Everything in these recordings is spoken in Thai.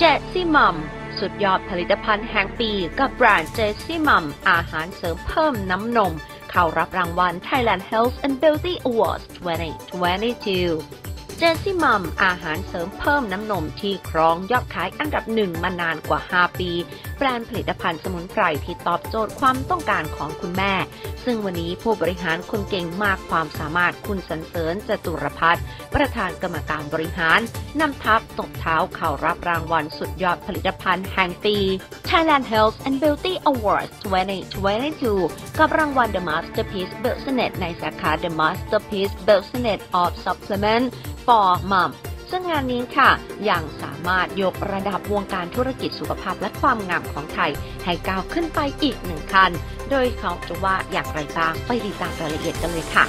Jessie Mum สุดยอดผลิตภัณฑ์แห่งปีกับแบรนด์ Jessie Mum อาหารเสริมเพิ่มน้ำนมเข้ารับรางวัล Thailand Health and Beauty Awards 2022 Jessie Mum อาหารเสริมเพิ่มน้ำนมที่ครองยอดขายอันดับหนึ่งมานานกว่า 5 ปีแบรนด์ผลิตภัณฑ์สมุนไพรที่ตอบโจทย์ความต้องการของคุณแม่ซึ่งวันนี้ผู้บริหารคนเก่งมากความสามารถคุณสรรเสริญจตุรพัฒน์ประธานกรรมการบริหารนำทัพตบเท้าเข้ารับรางวัลสุดยอดผลิตภัณฑ์แห่งปี Thailand Health and Beauty Awards 2022 กับรางวัล The Masterpiece Business ในสาขา The Masterpiece Business of Supplement for Mom ซึ่งงานนี้ค่ะยังสามารถยกระดับวงการธุรกิจสุขภาพและความงามของไทยให้ก้าวขึ้นไปอีกหนึ่งขั้นโดยเขาจะว่าอย่างไรบ้างไปติดตามรายละเอียดกันเลยค่ะ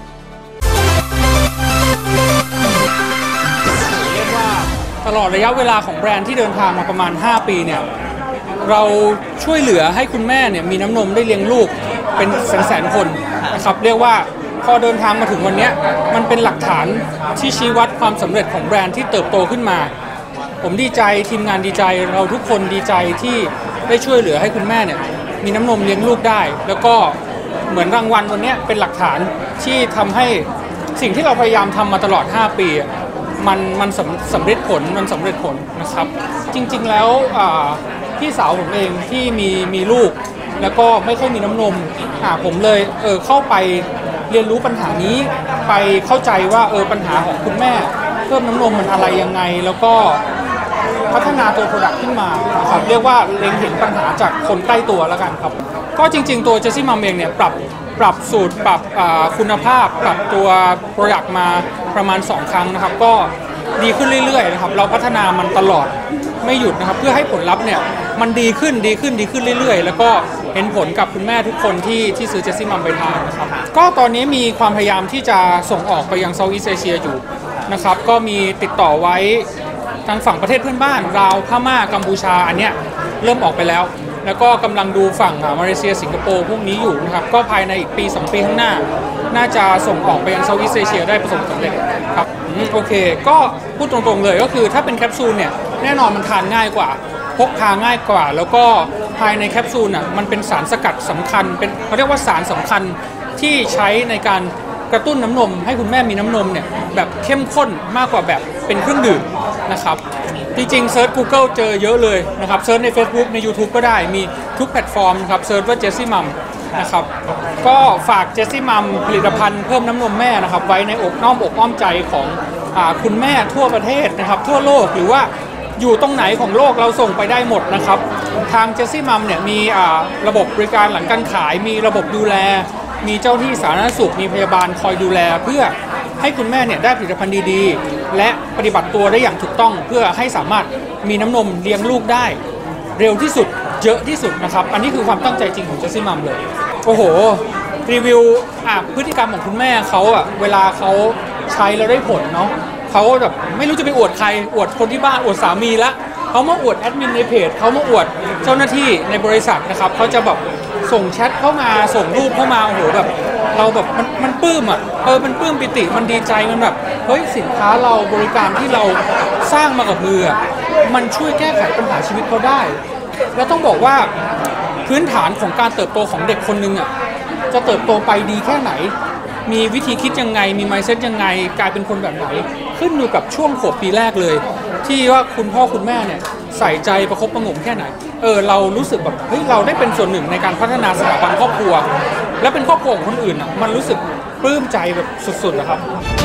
เรียกว่าตลอดระยะเวลาของแบรนด์ที่เดินทางมาประมาณ5 ปีเนี่ยเราช่วยเหลือให้คุณแม่เนี่ยมีน้ำนมได้เลี้ยงลูกเป็นแสนคนนะครับเรียกว่าพอเดินทางมาถึงวันนี้มันเป็นหลักฐานที่ชี้วัดความสำเร็จของแบรนด์ที่เติบโตขึ้นมาผมดีใจทีมงานดีใจเราทุกคนดีใจที่ได้ช่วยเหลือให้คุณแม่เนี่ยมีน้ำนมเลี้ยงลูกได้แล้วก็เหมือนรางวัลวันนี้เป็นหลักฐานที่ทำให้สิ่งที่เราพยายามทำมาตลอด5 ปีมันสำเร็จผลนะครับจริงๆแล้วพี่สาวผมเองที่มีลูกแล้วก็ไม่ค่อยมีน้ำนมผมเลยเข้าไปเรียนรู้ปัญหานี้ไปเข้าใจว่าปัญหาของคุณแม่เพิ่มน้ำนมมันอะไรยังไงแล้วก็พัฒนาตัวโปรดักต์ขึ้นมานะครับเรียกว่าเล็งเห็นปัญหาจากคนใกล้ตัวแล้วกันครับก็จริงๆตัว Jessie Mum เองเนี่ยปรับสูตรปรับคุณภาพปรับตัวโปรดักต์มาประมาณ2 ครั้งนะครับก็ดีขึ้นเรื่อยๆนะครับเราพัฒนามันตลอดไม่หยุดนะครับเพื่อให้ผลลัพธ์เนี่ยมันดีขึ้นเรื่อยๆแล้วก็เห็นผลกับคุณแม่ทุกคนที่ซื้อ Jessie Mum ไปทานนะครับก็ตอนนี้มีความพยายามที่จะส่งออกไปยังเซาท์อีสต์เอเชียอยู่นะครับก็มีติดต่อไว้ทางฝั่งประเทศเพื่อนบ้านลาวพม่ากัมพูชาอันเนี้ยเริ่มออกไปแล้วแล้วก็กำลังดูฝั่งมาเลเซียสิงคโปร์พวกนี้อยู่นะครับก็ภายในอีกปี2 ปีข้างหน้าน่าจะส่งออกไปยังเซาท์อีสต์เอเชียได้ประสบความสำเร็จครับโอเคก็พูดตรงๆเลยก็คือถ้าเป็นแคปซูลเนี่ยแน่นอนมันทานง่ายกว่าพกพาง่ายกว่าแล้วก็ภายในแคปซูลมันเป็นสารสกัดสำคัญเป็นเขาเรียกว่าสารสำคัญที่ใช้ในการกระตุ้นน้ำนมให้คุณแม่มีน้ำนมเนี่ยแบบเข้มข้นมากกว่าแบบเป็นเครื่องดื่มนะครับจริงๆเซิร์ช Google เจอเยอะเลยนะครับเซิร์ชใน Facebook ใน YouTube ก็ได้มีทุกแพลตฟอร์มนะครับเซิร์ชว่า Jessie Mum นะครับก็ฝาก Jessie Mum ผลิตภัณฑ์เพิ่มน้ำนมแม่นะครับไว้ในอกอ้อมใจของคุณแม่ทั่วประเทศนะครับทั่วโลกหรือว่าอยู่ตรงไหนของโลกเราส่งไปได้หมดนะครับทาง Jessie Mum เนี่ยมีระบบบริการหลังการขายมีระบบดูแลมีเจ้าที่สาธารณสุขมีพยาบาลคอยดูแลเพื่อให้คุณแม่เนี่ยได้ผลิตภัณฑ์ดีๆและปฏิบัติตัวได้อย่างถูกต้องเพื่อให้สามารถมีน้ำนมเลี้ยงลูกได้เร็วที่สุดเยอะที่สุดนะครับอันนี้คือความตั้งใจจริงของ Jessie Mum เลยโอ้โหรีวิวพฤติกรรมของคุณแม่เขาเวลาเขาใช้แล้วได้ผลเนาะเขาแบบไม่รู้จะไปอวดใครอวดคนที่บ้านอวดสามีละเขามาอวดแอดมินในเพจเขามาอวดเจ้าหน้าที่ในบริษัทนะครับเขาจะแบบส่งแชทเข้ามาส่งรูปเข้ามาโอ้โหแบบเราแบบมันปลื้มมันปลื้มปิติมันดีใจมันแบบเฮ้ยสินค้าเราบริการที่เราสร้างมากับมือมันช่วยแก้ไขปัญหาชีวิตเขาได้แล้วต้องบอกว่าพื้นฐานของการเติบโตของเด็กคนนึงจะเติบโตไปดีแค่ไหนมีวิธีคิดยังไงมี mindset ยังไงกลายเป็นคนแบบไหนขึ้นอยู่กับช่วงขวบปีแรกเลยที่ว่าคุณพ่อคุณแม่เนี่ยใส่ใจประคบประหงมแค่ไหนเรารู้สึกแบบเฮ้ยเราได้เป็นส่วนหนึ่งในการพัฒนาสถาบันครอบครัวและเป็นครอบครัวของคนอื่นมันรู้สึกปลื้มใจแบบสุดๆนะครับ